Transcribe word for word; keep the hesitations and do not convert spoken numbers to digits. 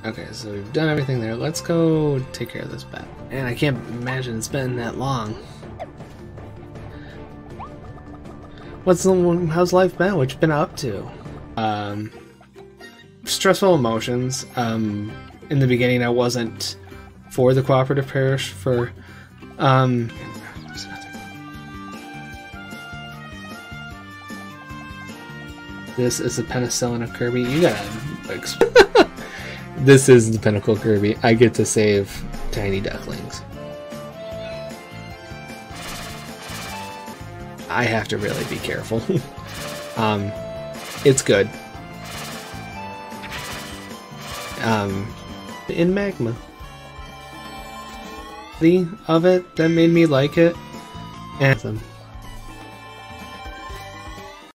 Okay, so we've done everything there. Let's go take care of this bat. And I can't imagine it's been that long. What's the how's life been? What you been up to? Um, stressful emotions. Um, in the beginning, I wasn't for the cooperative parish for. Um, this is the penicillin of Kirby. You gotta. This is the pinnacle Kirby. I get to save tiny ducklings. I have to really be careful. um, it's good. Um, in magma. The of it that made me like it, and